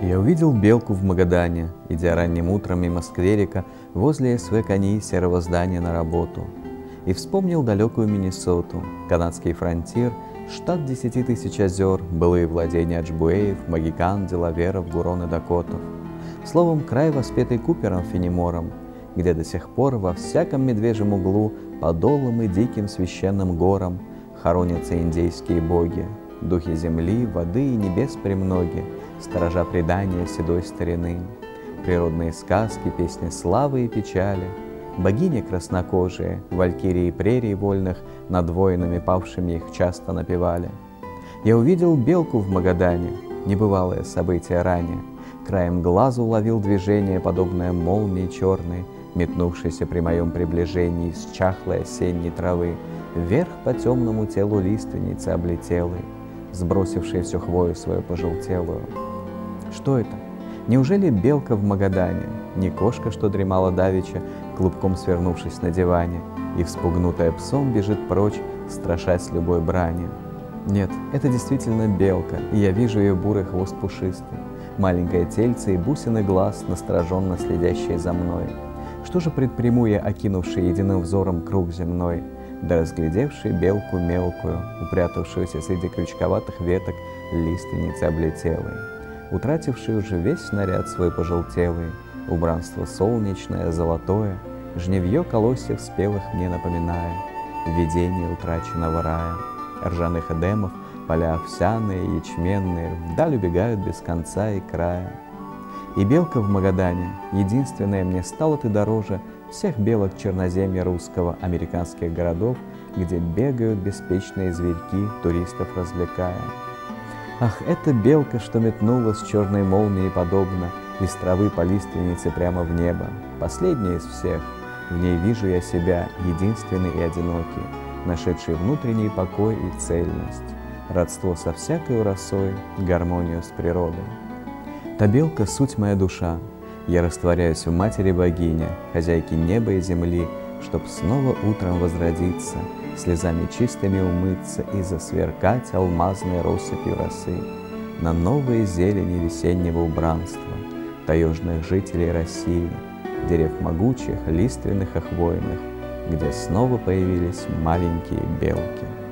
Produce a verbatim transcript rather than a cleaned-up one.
Я увидел белку в Магадане, идя ранним утром мимо скверика возле СВ коней серого здания на работу. И вспомнил далекую Миннесоту, канадский фронтир, штат десяти тысяч озер, былые владения Аджбуэев, Магикан, Делаверов, Гурон и Дакотов. Словом, край, воспетый Купером Фенемором, где до сих пор во всяком медвежьем углу, подолом и диким священным горам хоронятся индейские боги, духи земли, воды и небес премноги, сторожа предания седой старины, природные сказки, песни славы и печали, богини краснокожие, валькирии прерий вольных, над воинами павшими их часто напевали. Я увидел белку в Магадане, небывалое событие ранее, краем глаза уловил движение, подобное молнии черной, метнувшейся при моем приближении с чахлой осенней травы, вверх по темному телу лиственницы облетелой, сбросившей всю хвою свою пожелтелую. Что это? Неужели белка в Магадане? Не кошка, что дремала давеча, клубком свернувшись на диване, и, вспугнутая псом, бежит прочь, страшась любой брани? Нет, это действительно белка, и я вижу ее бурый хвост пушистый, маленькое тельце и бусины глаз, настороженно следящие за мной. Что же предприму я, окинувший единым взором круг земной, да разглядевший белку мелкую, упрятавшуюся среди крючковатых веток лиственницы облетелой, утративший уже весь наряд свой пожелтелый, убранство солнечное, золотое, жневье колосьев спелых мне напоминая, видение утраченного рая, ржаных эдемов, поля овсяные, ячменные, вдаль убегают без конца и края. И белка в Магадане, единственная мне стала ты дороже всех белок черноземья русского, американских городов, где бегают беспечные зверьки, туристов развлекая. Ах, эта белка, что метнулась черной молнией подобно из травы по лиственнице прямо в небо, последняя из всех, в ней вижу я себя, единственный и одинокий, нашедший внутренний покой и цельность, родство со всякой росой, гармонию с природой. Та белка — суть моя душа, я растворяюсь в матери богине, хозяйке неба и земли, чтоб снова утром возродиться, слезами чистыми умыться и засверкать алмазной россыпью росы на новые зелени весеннего убранства, таежных жителей России, дерев могучих, лиственных и хвойных, где снова появились маленькие белки.